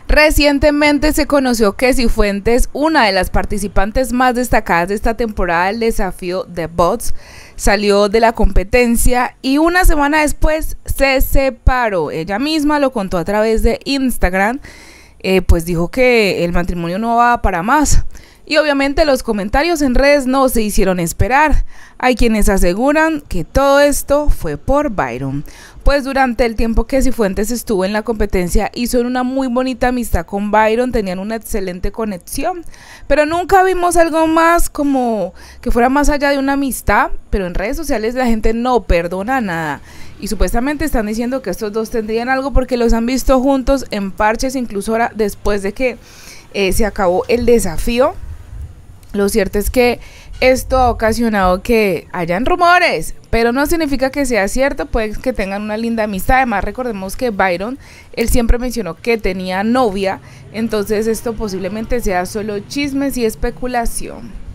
Recientemente se conoció que Cifuentes, una de las participantes más destacadas de esta temporada del desafío The Bots, salió de la competencia y una semana después se separó. Ella misma lo contó a través de Instagram, pues dijo que el matrimonio no va para más. Y obviamente los comentarios en redes no se hicieron esperar. Hay quienes aseguran que todo esto fue por Byron, pues durante el tiempo que Cifuentes estuvo en la competencia hizo una muy bonita amistad con Byron, tenían una excelente conexión, pero nunca vimos algo más como que fuera más allá de una amistad. Pero en redes sociales la gente no perdona nada y supuestamente están diciendo que estos dos tendrían algo porque los han visto juntos en parches, incluso ahora después de que se acabó el desafío. Lo cierto es que esto ha ocasionado que hayan rumores, pero no significa que sea cierto, puede que tengan una linda amistad. Además, recordemos que Byron, él siempre mencionó que tenía novia, entonces esto posiblemente sea solo chismes y especulación.